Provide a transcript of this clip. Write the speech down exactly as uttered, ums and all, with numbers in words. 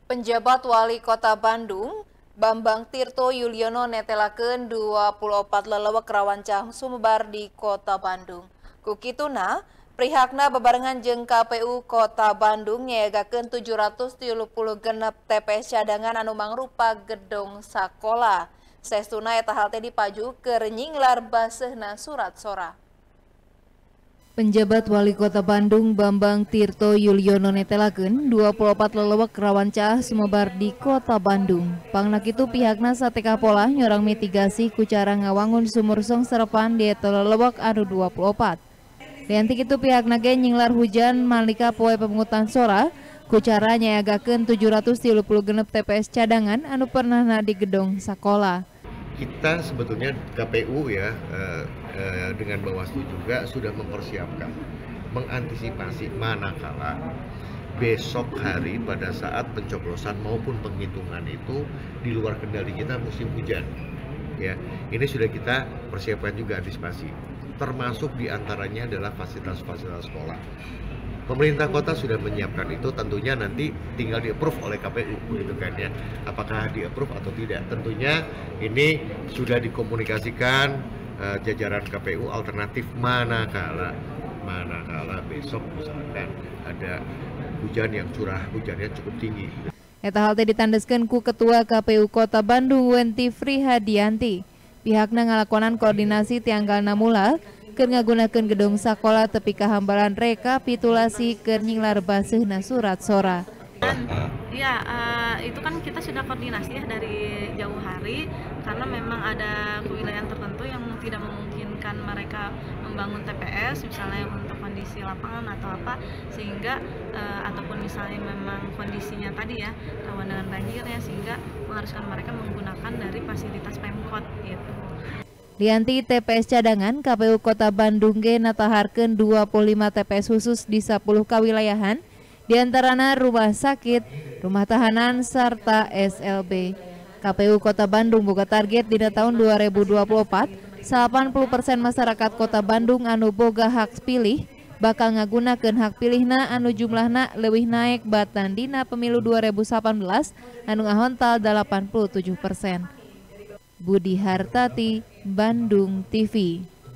Penjabat Wali Kota Bandung, Bambang Tirto Yuliono netelakeun dua puluh empat lelewek rawancang sumebar di Kota Bandung. Kukituna, prihakna bebarengan jeung K P U Kota Bandung nyeagakeun tujuh ratus tilu puluh genep T P S cadangan anu mangrupa gedung sakola. Saestuna eta hal teh dipaju keur nyinglar baseuhna surat sora. Penjabat Wali Kota Bandung Bambang Tirto Yuliono netelakeun dua puluh empat lelewek rawancah sumebar di Kota Bandung. Pangna kitu pihakna sateka pola nyorang mitigasi ku cara ngawangun sumur song serepan di eta lelewek anu dua puluh empat. Lianti kitu pihakna ge nyinglar hujan malika poe pemungutan sora ku cara nyaagakeun tujuh ratus tilu puluh genep T P S cadangan anu pernahna di gedung sakola. Kita sebetulnya K P U ya eh, eh, dengan Bawaslu juga sudah mempersiapkan, mengantisipasi manakala besok hari pada saat pencoblosan maupun penghitungan itu di luar kendali kita musim hujan. Ya, ini sudah kita persiapkan juga antisipasi. Termasuk diantaranya adalah fasilitas-fasilitas sekolah. Pemerintah kota sudah menyiapkan itu, tentunya nanti tinggal di-approve oleh K P U gitu kan ya. Apakah di-approve atau tidak? Tentunya ini sudah dikomunikasikan uh, jajaran K P U alternatif manakala manakala besok misalkan ada hujan yang curah hujannya cukup tinggi. Eta hal teh ditandaskeun ku Ketua K P U Kota Bandung Wenti Frihadianti. Pihakna ngalakonan koordinasi tianggalna mula keur ngagunakeun gedung sakola tepi kahambaran rekapitulasi keur nyinglar baseuhna surat sora. Ya, uh, itu kan kita sudah koordinasi ya dari jauh hari karena memang ada kewilayahan tertentu yang tidak memungkinkan mereka membangun T P S misalnya untuk kondisi lapangan atau apa, sehingga uh, ataupun misalnya memang kondisinya tadi ya rawan dengan banjirnya sehingga mengharuskan mereka menggunakan dari fasilitas Pemkot gitu. Lianti T P S cadangan, K P U Kota Bandung ge nataharkeun dua puluh lima T P S khusus di sepuluh kawilayahan, diantarana rumah sakit, rumah tahanan, serta S L B. K P U Kota Bandung boga target dina tahun dua ribu dua puluh empat, delapan puluh persen masyarakat Kota Bandung anu boga hak pilih bakal ngagunakeun hak pilihna anu jumlahna leuwih naek batan dina pemilu dua ribu delapan belas anu ngahontal delapan puluh tujuh persen. Budi Hartati, Bandung T V.